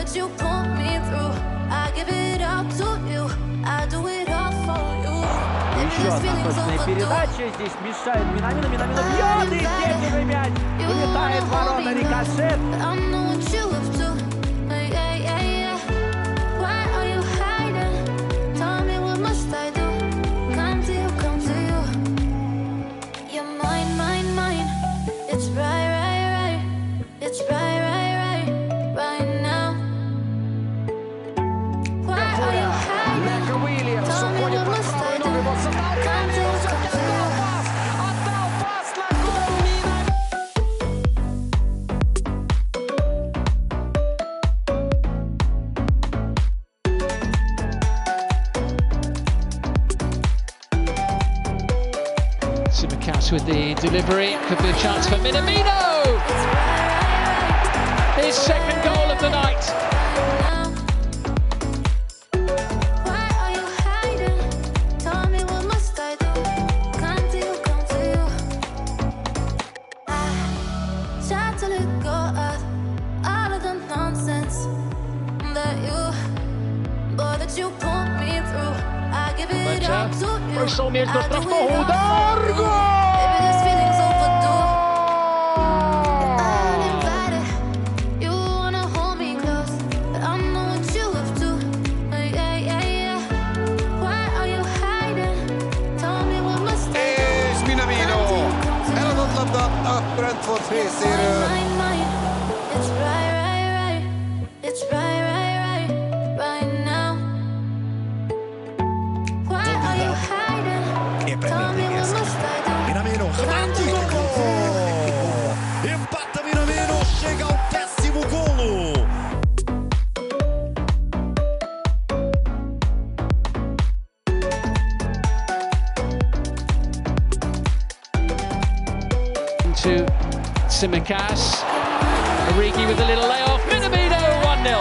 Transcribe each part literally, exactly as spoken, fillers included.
that you pull me through. I give it up to you. I do it all for you. Еще одна точная передача. Здесь мешает Минамину. Минамину бьет. И здесь уже мяч вылетает в ворота. Рикошет. Simicast with the delivery, could be a chance for Minamino! His second goal of the night. Пройшов м'яч до штрафного, удар! Гол! Is Minamino. En dan ontlapt dat afbrand voor Vreeseren. Minamino, fantástico gol! Empata Minamino, chega ao décimo golo! To Simicast, Origi with a little layoff, Minamino one nil.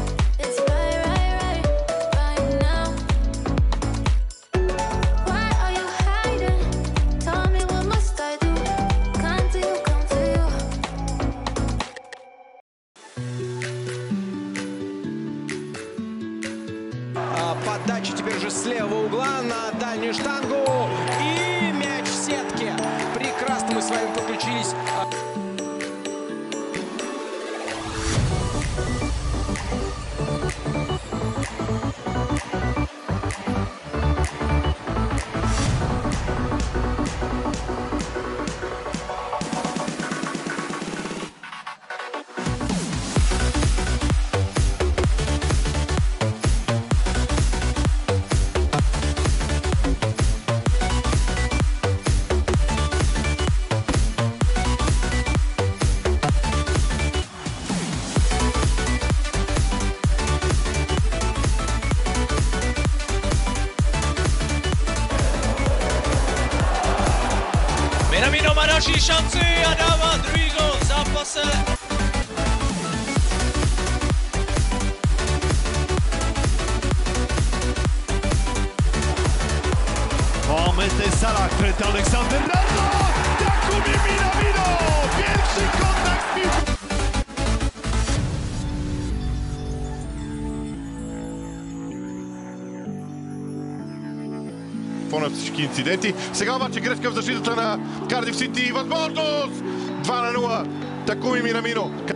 Подача теперь уже с левого угла на дальнюю штангу. И мяч в сетке. Прекрасно мы с вами подключились. Minamino má další šanci a dává druhý gol v zápase. Mohamed Salah, frente a Alexander Arnold! Takumi Minamino! Pierwszy kontakt z piłką! Всички инциденти. Сега обаче грешка в защитата на Кардиф Сити. Възможност! два на нула. Такуми Минамино.